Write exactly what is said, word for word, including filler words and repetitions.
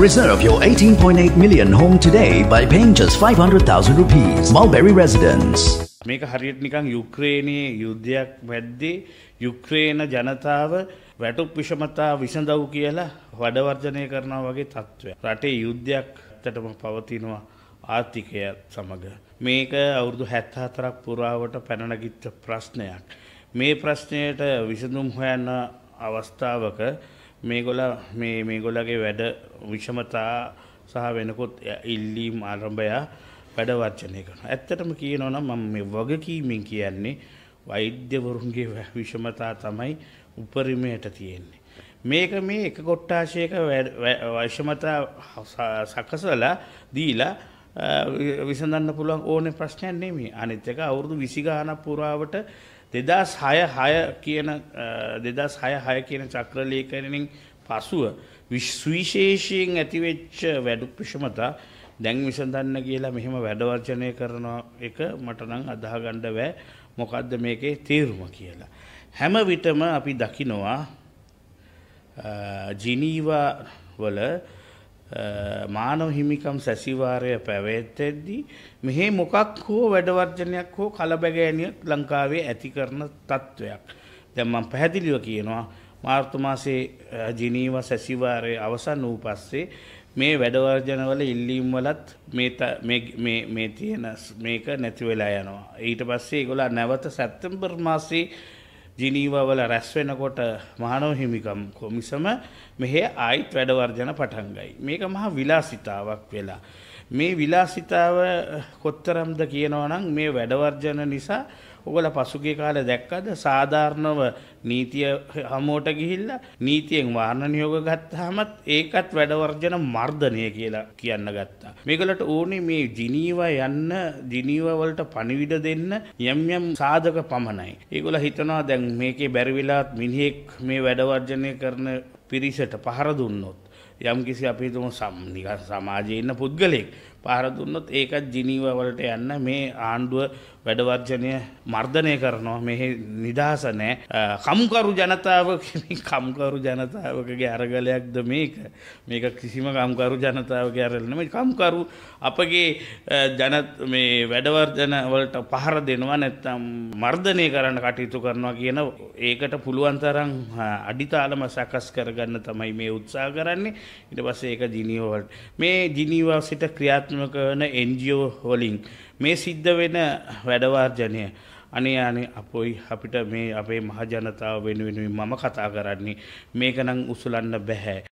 Reserve your eighteen point eight million home today by paying just five hundred thousand rupees. Mulberry Residence. මේක හරියට නිකන් යුක්‍රේනයේ යුද්ධයක් වැද්දේ යුක්‍රේන ජනතාව වැටුප් විෂමතා විසඳව් කියලා වඩවර්ජනය කරනවා වගේ තත්ත්වයක්. රටේ යුද්ධයක් ඇත්තටම පවතිනවා ආර්ථිකය සමග. මේක අවුරුදු හැත්තෑ හතරක් පුරාවට පැන නගිච්ච ප්‍රශ්නයක්. මේ ප්‍රශ්නයට විසඳුම් හොයන අවස්ථාවක මේගොල්ල මේ මේගොල්ලගේ වැඩ විෂමතා සහ වෙනකොත් ඉල්ලීම් ආරම්භය වැඩ වර්ජනය කරනවා. ඇත්තටම කියනවා නම් මම මේ වගකීමෙන් කියන්නේ වෛද්‍යවරුන්ගේ විෂමතා තමයි උපරිමයට තියෙන්නේ. මේක මේ එක කොට්ටාශයක විෂමතා සකසලා දීලා විසඳන්න පුළුවන් ඕනේ ප්‍රශ්නයක් නෙමෙයි. අනිත් එක අවුරුදු විසි ගානක් පුරාවට දෙදාස් හය හය කියන දෙදාස් හය හය කියන චක්‍රලේඛනයෙන් පසුව විශේෂයෙන් ඇතිවෙච්ච වැඩ විෂමතා දැන් විසඳන්න කියලා මෙහෙම වැඩ වර්ජනය කරන එක මට නම් අදාහ ගන්න බෑ මොකද්ද මේකේ තේරුම කියලා. හැම විටම අපි දකිනවා ජිනීවා වල මානව හිමිකම් සැසිවාරය පැවැත්වෙද්දී මෙහි මොකක් හෝ වැඩ වර්ජනයක් හෝ කලබගෑනියක් ලංකාවේ ඇති කරන තත්ත්වයක්. දැන් මම පැහැදිලිව කියනවා මාර්තු මාසේ ජිනීවා සැසිවාරය අවසන් වූ පස්සේ මේ වැඩ වර්ජනවල ඉල්ලීම් වලත් මේ මේ මේ තියෙන මේක නැති වෙලා යනවා. ඊට පස්සේ ඒගොල්ලෝ නැවත සැප්තැම්බර් මාසේ ජිනීවා වල රැස් වෙනකොට මානව හිමිකම් කොමිසම මෙහි ආයිත් වැඩ වර්ජන පටන් ගයි. මේක මහා විලාසිතාවක් වෙලා. මේ විලාසිතාව කොතරම්ද කියනවා නම් මේ වැඩ වර්ජන නිසා ඔයගොල්ලෝ පසුගිය කාලේ දැක්කද සාධාරණව නීතිය හමුවට ගිහිල්ලා නීතියෙන් වාරණ නියෝග ගත්තාමත් ඒකත් වැඩ වර්ජන මර්ධනය කියලා කියන්න ගත්තා. මේගොල්ලන්ට ඕනේ මේ ජිනීවා යන්න ජිනීවා වලට පණිවිඩ දෙන්න යම් යම් සාධක පමණයි. ඒගොල්ලෝ හිතනවා දැන් මේකේ බැරි වෙලාවත් මිනිහෙක් මේ වැඩ වර්ජනය කරන පිරිසට පහර දුන්නොත් යම් කිසි අපි හිතමු සමාජයේ ඉන්න පුද්ගලෙක් පහර දුන්නොත් ඒකත් ජිනීවා වලට යන්න මේ ආණ්ඩුව වැඩ වර්ජනය මර්ධනය කරනවා. මේ නිදහස නැහැ. කම්කරු ජනතාව කම්කරු ජනතාවකගේ අරගලයක්ද මේක? මේක කිසිම කම්කරු ජනතාවගේ අරගල නෙමෙයි. කම්කරු අපගේ ජන මේ වැඩ වර්ජන වලට පහර දෙනවා නැත්නම් මර්ධනය කරන්න කටයුතු කරනවා කියන ඒකට පුළුවන් තරම් අඩිතාලම සකස් කරගන්න තමයි මේ උත්සාහ කරන්නේ. ඊට පස්සේ ඒක ජිනීවා වලට මේ ජිනීවා සිට ක්‍රියාත්මක වන එන් ජී ඕ වලින් මේ සිද්ධ වෙන වැඩ වර්ජනය අනේ අනේ අපොයි අපිට මේ අපේ මහ ජනතාව වෙනුවෙන් මම කතා කරන්නේ මේක නම් උසුලන්න බෑ.